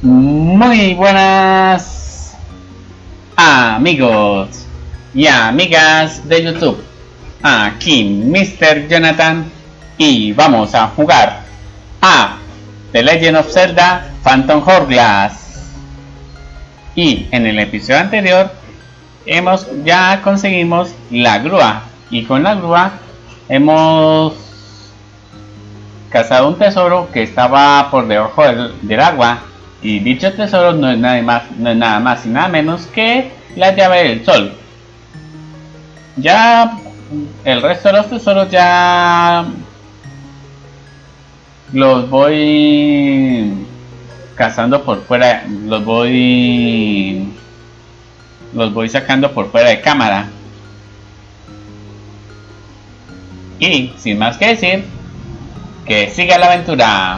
Muy buenas amigos y amigas de YouTube. Aquí Mr. Jonathan y vamos a jugar a The Legend of Zelda Phantom Hourglass. Y en el episodio anterior ya conseguimos la grúa, y con la grúa hemos cazado un tesoro que estaba por debajo del agua, y dicho tesoro no es nada más y nada menos que la llave del sol. Ya el resto de los tesoros ya los voy cazando por fuera, los voy sacando por fuera de cámara. Y sin más que decir, que siga la aventura.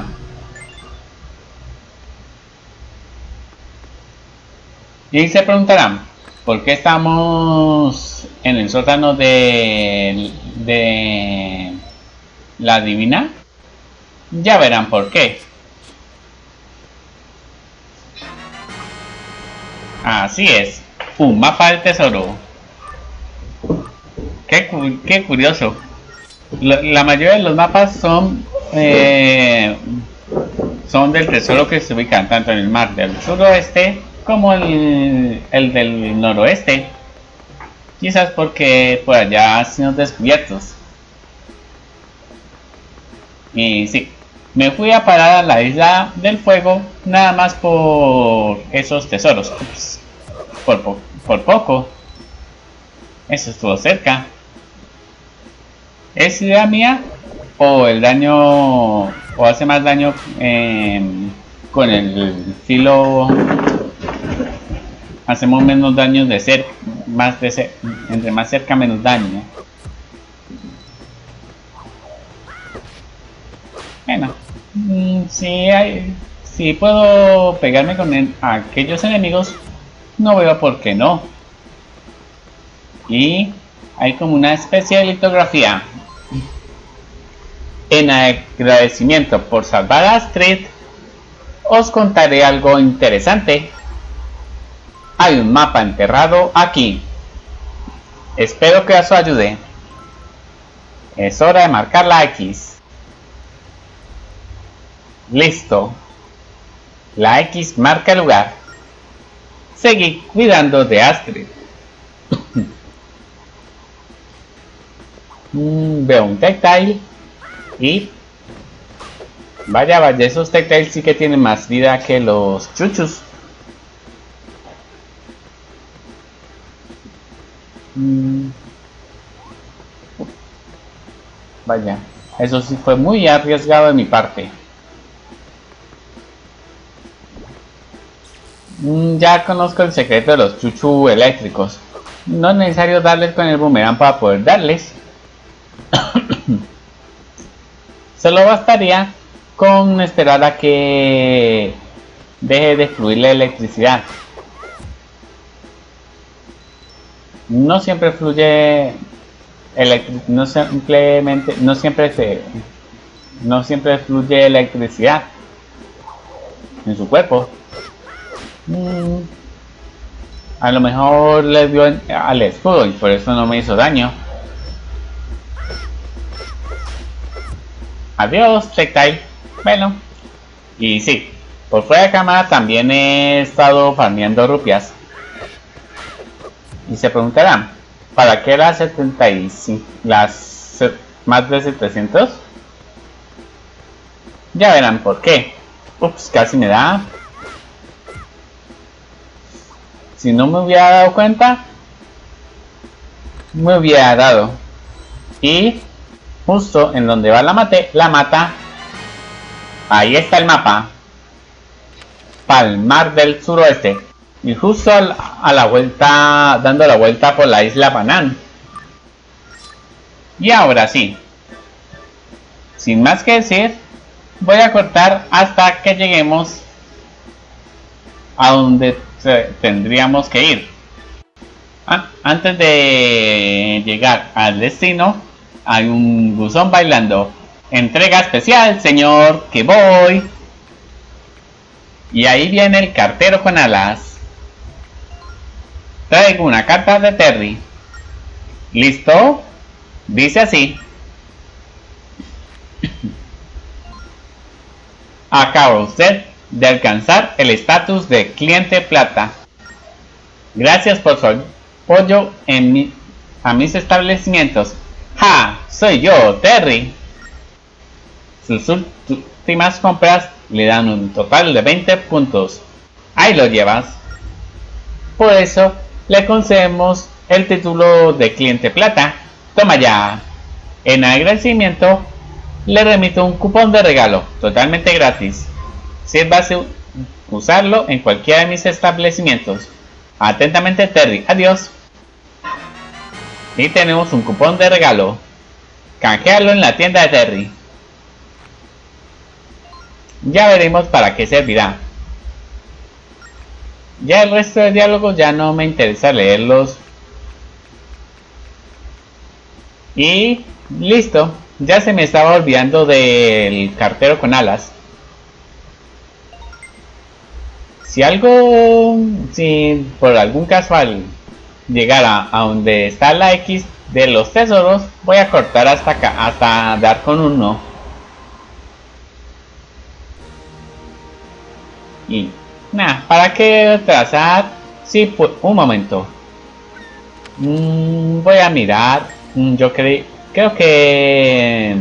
Y se preguntarán, ¿por qué estamos en el sótano de la divina? Ya verán por qué. Así es, un mapa del tesoro. Qué curioso. La mayoría de los mapas son del tesoro que se ubican tanto en el mar del suroeste como el del noroeste. Quizás porque por allá han sido descubiertos. Y sí, me fui a parar a la isla del fuego nada más por esos tesoros. Ups, por poco. Eso estuvo cerca. ¿Es idea mía o el daño, o hace más daño con el filo? Hacemos menos daño de cerca, entre más cerca menos daño. Bueno, si puedo pegarme con aquellos enemigos, no veo por qué no. Y hay como una especie de litografía. En agradecimiento por salvar a Astrid, os contaré algo interesante. Hay un mapa enterrado aquí. Espero que os ayude. Es hora de marcar la X. Listo. La X marca el lugar. Seguid cuidando de Astrid. Veo un Tectile. Y vaya, esos Tectiles sí que tienen más vida que los chuchus. Vaya, eso sí fue muy arriesgado de mi parte. Ya conozco el secreto de los chuchu eléctricos. No es necesario darles con el boomerang para poder darles. Solo bastaría con esperar a que deje de fluir la electricidad. No siempre fluye no siempre fluye electricidad en su cuerpo. A lo mejor le dio al escudo y por eso no me hizo daño. Adiós, Tectile. Bueno, y sí, por fuera de cámara también he estado farmeando rupias. Y se preguntarán, ¿para qué las 75, más de 700? Ya verán por qué. Ups, casi me da. Si no me hubiera dado cuenta, me hubiera dado. Y justo en donde va la mata, ahí está el mapa. Palmar del suroeste. Y justo a la vuelta, dando la vuelta por la isla Banán. Y ahora sí, sin más que decir, voy a cortar hasta que lleguemos a donde tendríamos que ir. Antes de llegar al destino, hay un buzón bailando. Entrega especial, señor, que voy. Y ahí viene el cartero con alas. Traigo una carta de Terry. ¿Listo? Dice así. Acaba usted de alcanzar el estatus de cliente plata. Gracias por su apoyo a mis establecimientos. ¡Ja! Soy yo, Terry. Sus últimas compras le dan un total de 20 puntos. Ahí lo llevas. Por eso le concedemos el título de cliente plata. Toma ya. En agradecimiento le remito un cupón de regalo totalmente gratis. Sírvase usarlo en cualquiera de mis establecimientos. Atentamente, Terry. Adiós. Y tenemos un cupón de regalo. Canjealo en la tienda de Terry. Ya veremos para qué servirá. Ya el resto de diálogos ya no me interesa leerlos. Y listo. Ya se me estaba olvidando del cartero con alas. Si por algún casual llegara a donde está la X de los tesoros, voy a cortar hasta acá, hasta dar con uno. Y nada, ¿para qué trazar? Sí, pues un momento. Voy a mirar. Creo que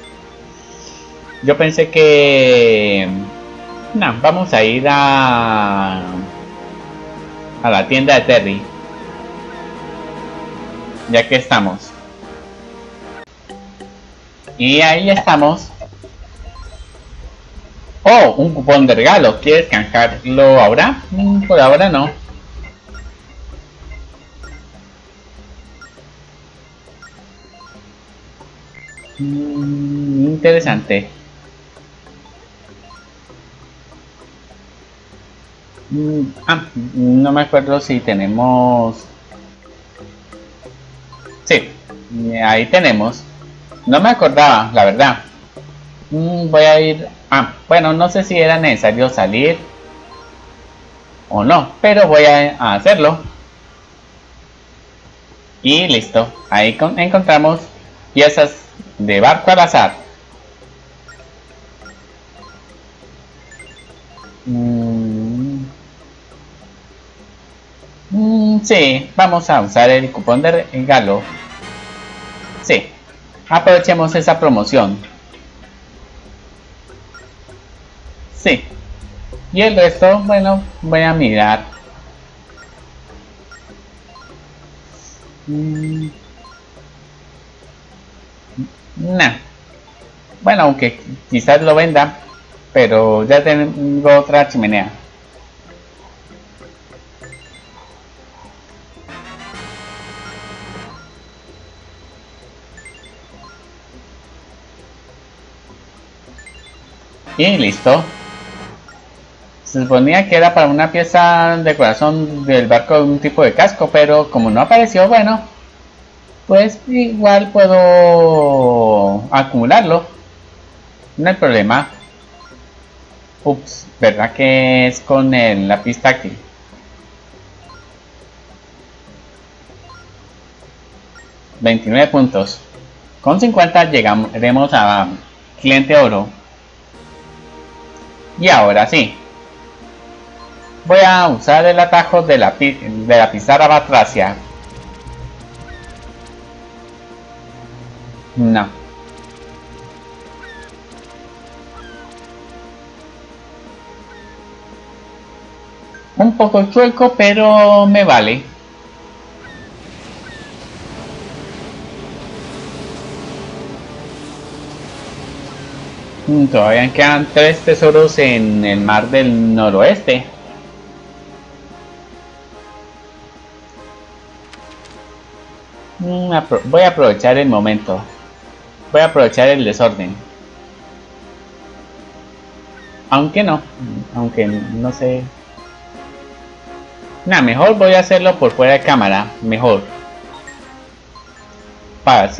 yo pensé que vamos a ir a la tienda de Terry, ya que estamos. Y ahí estamos. Oh, un cupón de regalo. ¿Quieres canjearlo ahora? Por ahora no. Interesante. No me acuerdo si tenemos. Sí, ahí tenemos. No me acordaba, la verdad. Voy a ir. Bueno, no sé si era necesario salir o no, pero voy a hacerlo. Y listo. Ahí encontramos piezas de barco al azar. Sí, vamos a usar el cupón de regalo. Sí, aprovechemos esa promoción. Sí. Y el resto, bueno, voy a mirar. Bueno, aunque quizás lo venda, pero ya tengo otra chimenea. Y listo. Se suponía que era para una pieza de corazón del barco de un tipo de casco, pero como no apareció, bueno, pues igual puedo acumularlo. No hay problema. Ups, ¿verdad que es con el lápiz táctil? $29 puntos. Con 50 llegaremos a cliente oro. Y ahora sí. Voy a usar el atajo de la pizarra batracia. No. Un poco chueco, pero me vale. Todavía quedan 3 tesoros en el mar del noroeste. Voy a aprovechar el momento. Voy a aprovechar el desorden. Aunque no sé. Mejor voy a hacerlo por fuera de cámara. Mejor. Para así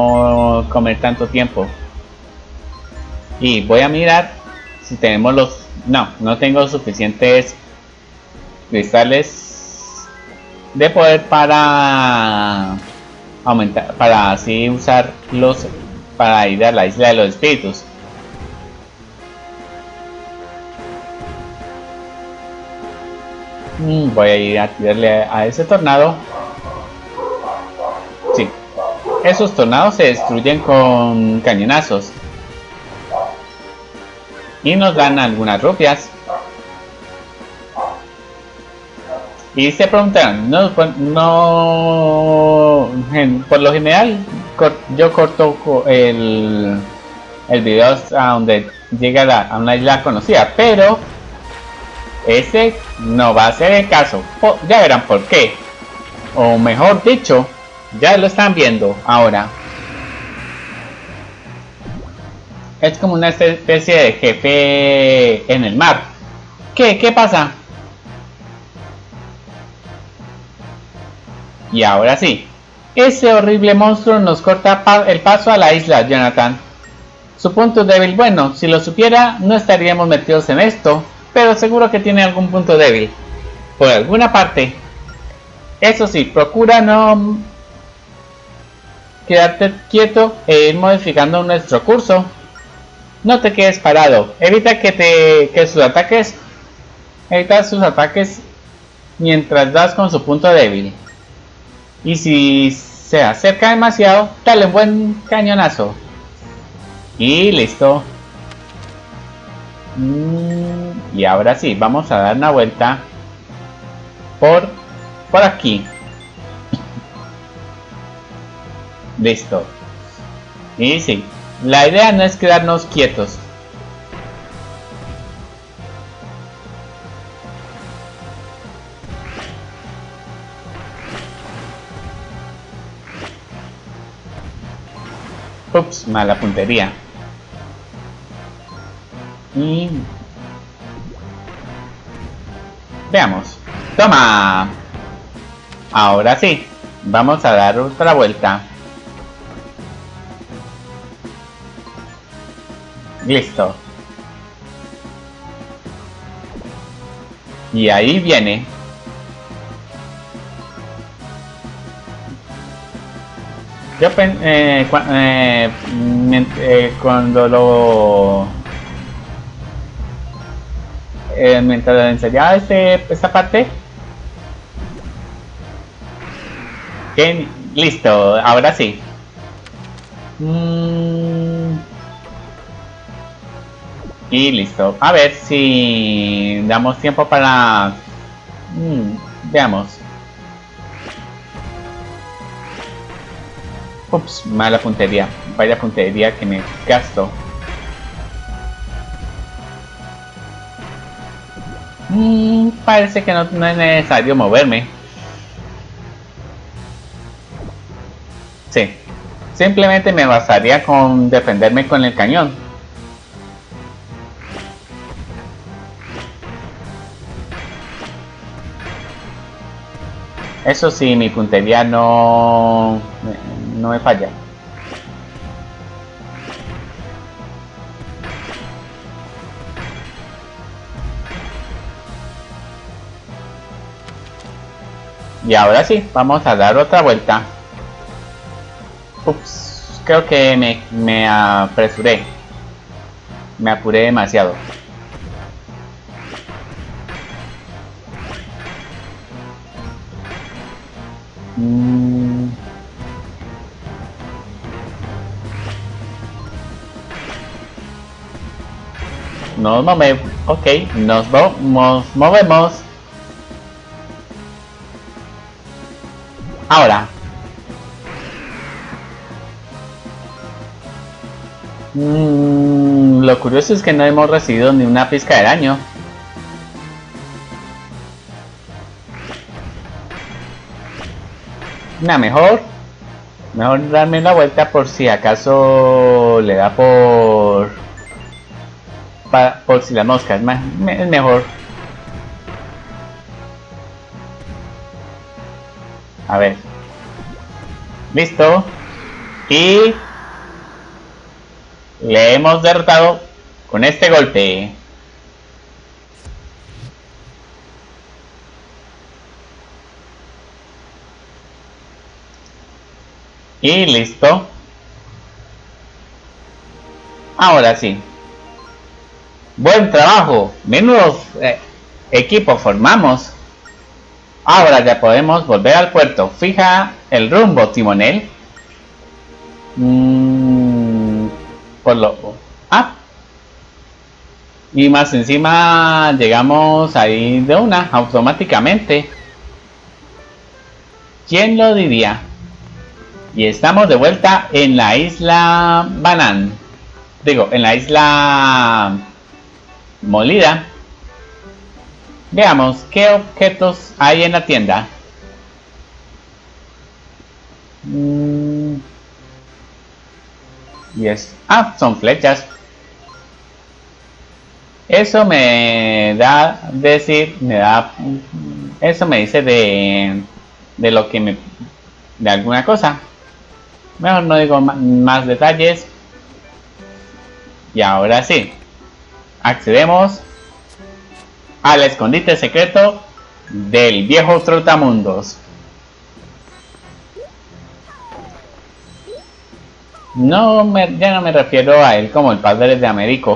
no comer tanto tiempo. Y voy a mirar si tenemos los no tengo suficientes cristales de poder para aumentar, para así usarlos para ir a la isla de los espíritus. Voy a ir a tirarle a ese tornado. Sí, esos tornados se destruyen con cañonazos y nos dan algunas rupias. Y se preguntan, por lo general yo corto el video a donde llega a una isla conocida, pero ese no va a ser el caso. Ya verán por qué, o mejor dicho, ya lo están viendo ahora. Es como una especie de jefe en el mar. ¿Qué pasa? Y ahora sí, ese horrible monstruo nos corta el paso a la isla, Jonathan. Su punto débil, bueno, si lo supiera no estaríamos metidos en esto, pero seguro que tiene algún punto débil por alguna parte. Eso sí, procura no quedarte quieto e ir modificando nuestro curso. No te quedes parado, evita sus ataques mientras das con su punto débil. Y si se acerca demasiado, dale un buen cañonazo. Y listo. Y ahora sí, vamos a dar una vuelta por aquí. Listo. Y sí, la idea no es quedarnos quietos. Ups, mala puntería. Y veamos. ¡Toma! Ahora sí, vamos a dar otra vuelta. Listo. Y ahí viene. Yo cuando lo mientras le enseñaba esta parte, que listo, ahora sí. Y listo, a ver si damos tiempo para veamos. Ups, mala puntería. Vaya puntería que me gasto. Parece que no es necesario moverme. Sí, simplemente me bastaría con defenderme con el cañón. Eso sí, mi puntería no me falla. Y ahora sí, vamos a dar otra vuelta. Ups, creo que me apresuré. Me apuré demasiado. Nos movemos, ok, nos movemos. Ahora. Lo curioso es que no hemos recibido ni una pizca de daño. Mejor darme la vuelta por si acaso le da por si la mosca es mejor. A ver, listo, y le hemos derrotado con este golpe. Y listo. Ahora sí. Buen trabajo. Menudos equipos formamos. Ahora ya podemos volver al puerto. Fija el rumbo, timonel. Por lo... Y más encima llegamos ahí de una, automáticamente. ¿Quién lo diría? Y estamos de vuelta en la isla Banán. Digo, en la isla Molida. Veamos qué objetos hay en la tienda. Son flechas. Eso me da eso me dice de lo que de alguna cosa. Mejor no digo más detalles. Y ahora sí, accedemos al escondite secreto del viejo Trotamundos. Ya no me refiero a él como el padre de Américo,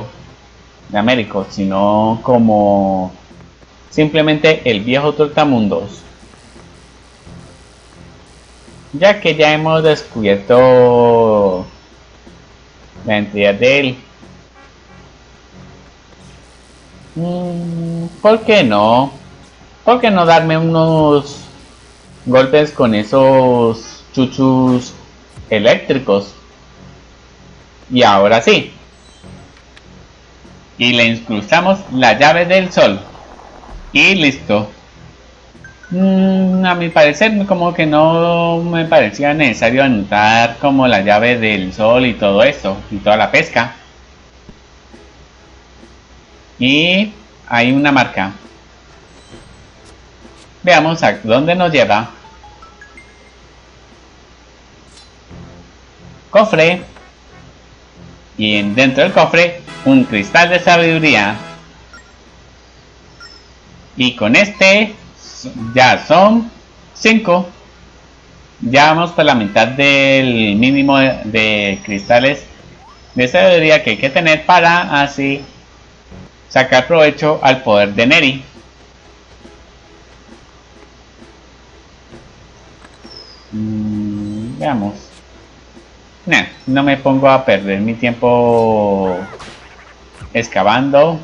sino como simplemente el viejo Trotamundos, ya que ya hemos descubierto la identidad de él. ¿Por qué no? ¿Por qué no darme unos golpes con esos chuchus eléctricos? Y ahora sí. Y le incrustamos la llave del sol. Y listo. A mi parecer como que no me parecía necesario anotar como la llave del sol y todo eso. Y toda la pesca. Y hay una marca. Veamos a dónde nos lleva. Cofre. Y dentro del cofre un cristal de sabiduría. Y con este ya son 5. Ya vamos por la mitad del mínimo de cristales de sabiduría que hay que tener para así sacar provecho al poder de Neri. Veamos. No me pongo a perder mi tiempo excavando.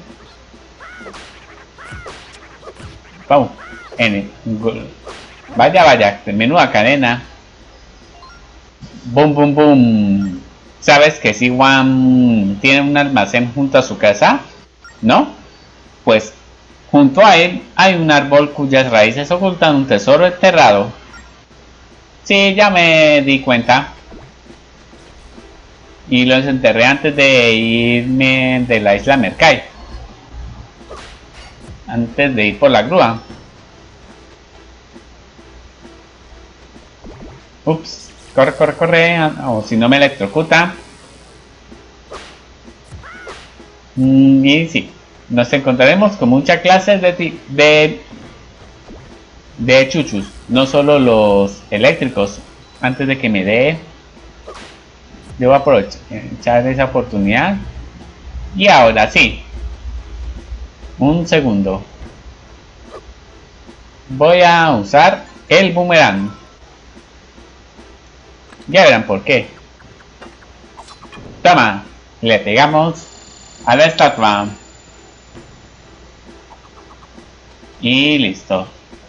Wow. Vaya, menuda cadena. Boom, boom, boom. ¿Sabes que si Juan tiene un almacén junto a su casa? ¿No? Pues junto a él hay un árbol cuyas raíces ocultan un tesoro enterrado. Sí, ya me di cuenta. Y los enterré antes de irme de la isla Mercai. Antes de ir por la grúa. Ups, corre, o si no me electrocuta. Y sí, nos encontraremos con muchas clases de chuchus, no solo los eléctricos. Antes de que me dé, debo aprovechar esa oportunidad. Y ahora sí, un segundo, voy a usar el boomerang. Ya verán por qué. Toma, le pegamos a la estatua. Y listo.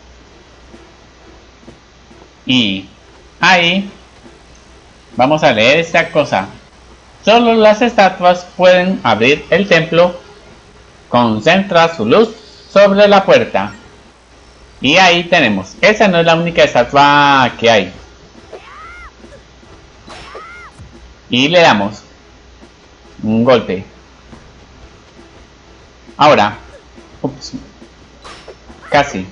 Y ahí vamos a leer esta cosa. Solo las estatuas pueden abrir el templo. Concentra su luz sobre la puerta. Y ahí tenemos. Esa no es la única estatua que hay. Y le damos un golpe. Ahora. Ups. Casi.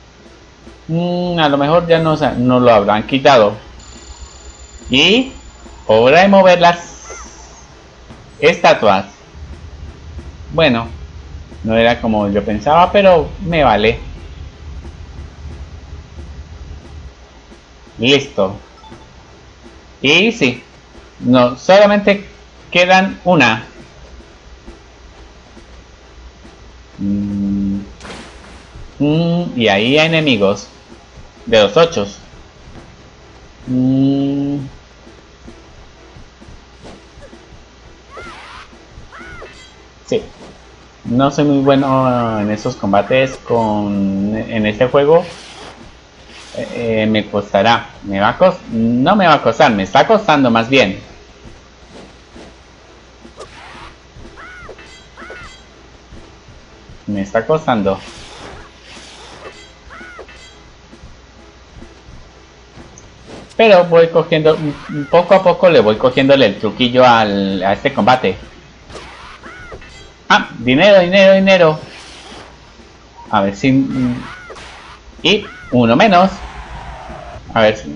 A lo mejor ya no lo habrán quitado. Y hora de mover las estatuas. Bueno, no era como yo pensaba, pero me vale. Listo. Y sí, no, solamente quedan una. Y ahí hay enemigos de los 8. Sí, no soy muy bueno en esos combates en este juego. Me costará, no me va a costar, me está costando más bien. Me está costando. Pero voy cogiendo, poco a poco le voy cogiéndole el truquillo a este combate. Ah, dinero, dinero, dinero. A ver si... Y uno menos. A ver si...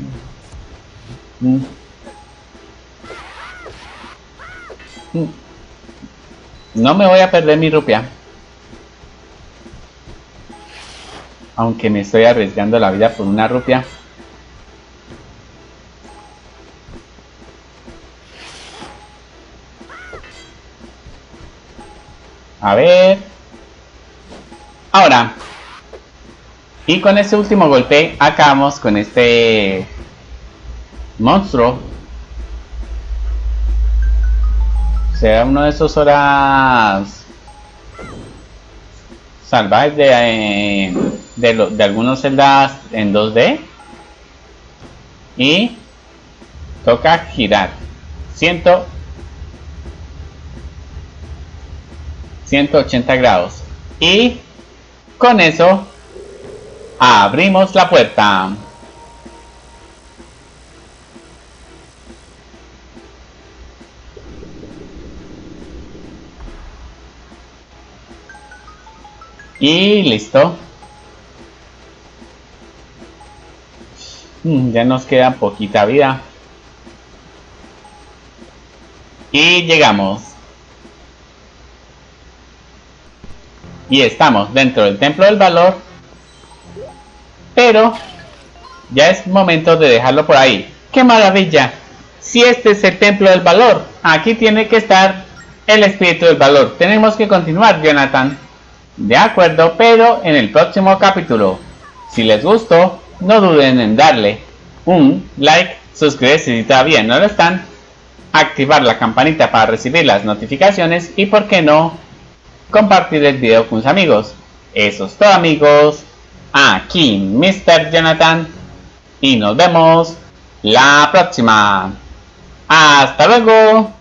No me voy a perder mi rupia. Aunque me estoy arriesgando la vida por una rupia. A ver. Ahora. Y con este último golpe acabamos con este monstruo. Será uno de esos horas salvajes de algunos celdas en 2D. Y toca girar 180 grados. Y con eso abrimos la puerta. Y listo. Ya nos queda poquita vida. Y llegamos. Y estamos dentro del Templo del Valor. Pero ya es momento de dejarlo por ahí. ¡Qué maravilla! Si este es el Templo del Valor, aquí tiene que estar el Espíritu del Valor. Tenemos que continuar, Jonathan. De acuerdo, pero en el próximo capítulo. Si les gustó, no duden en darle un like, suscribirse si todavía no lo están, activar la campanita para recibir las notificaciones y, por qué no, compartir el video con sus amigos. Eso es todo, amigos. Aquí Mr. Jonathan y nos vemos la próxima. Hasta luego.